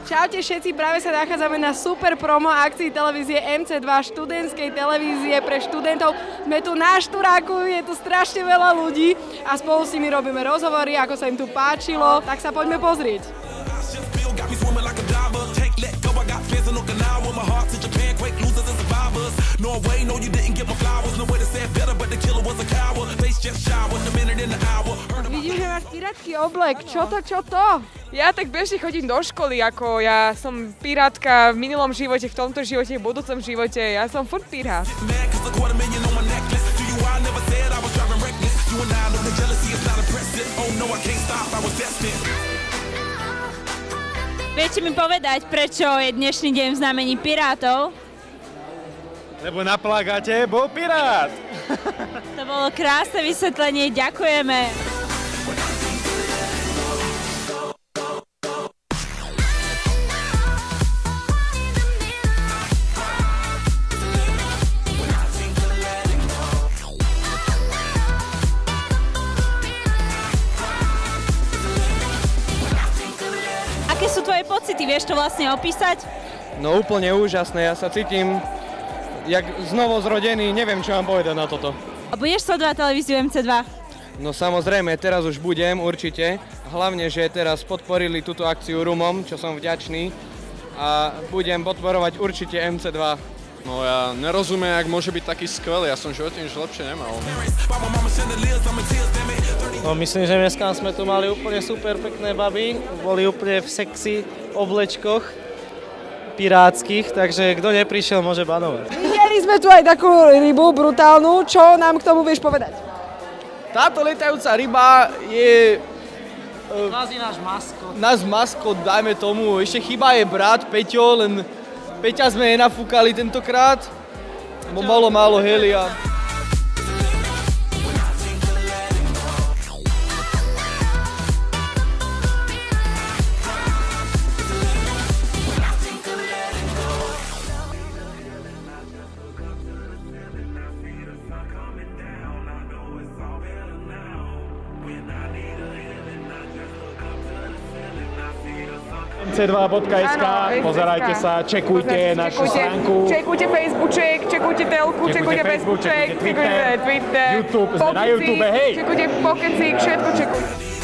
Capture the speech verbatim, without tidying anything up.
Čaute všetci, práve sa nachádzame na super promo akcii televízie em cé dva, študentskej televízie pre študentov. Sme tu na Šturáku, je tu strašne veľa ľudí a spolu s nimi robíme rozhovory, ako sa im tu páčilo, tak sa poďme pozrieť. Vidím, že máš pirátky oblek. Čo to, čo to? Ja tak bežne chodím do školy, ako ja som pirátka v minulom živote, v tomto živote, v budúcom živote. Ja som furt pirát. Viete mi povedať, prečo je dnešný deň v znamení pirátov? Lebo na plagáte bol pirát. To bolo krásne vysvetlenie, ďakujeme. Aké sú tvoje pocity? Vieš to vlastne opísať? No úplne úžasné, ja sa cítim jak znovu zrodený, neviem čo mám povedať na toto. A budeš sledovať televíziu em cé dva? No samozrejme, teraz už budem, určite. Hlavne, že teraz podporili túto akciu Rumom, čo som vďačný. A budem podporovať určite em cé dva. No ja nerozumiem, jak môže byť taký skvelý, ja som v živote nič lepšie nemal. No myslím, že dneska sme tu mali úplne super pekné baby, boli úplne v sexy oblečkoch pirátskych, takže kto neprišiel, môže banovať. Videli sme tu aj takú rybu brutálnu, čo nám k tomu vieš povedať? Táto lietajúca ryba je... Kvázi náš maskot. Náš maskot, dajme tomu, ešte chýba je brat Peťo, len Peťa sme nenafúkali tentokrát, bo malo málo helia. em cé dva bodka es ká, pozerajte sa, čekujte našu stránku. Čekujte Facebookček, čekujte telku, čekujte Facebookček, čekujte Twitter, YouTube, sme na YouTube, hej! Čekujte Pokecík, všetko čekujte.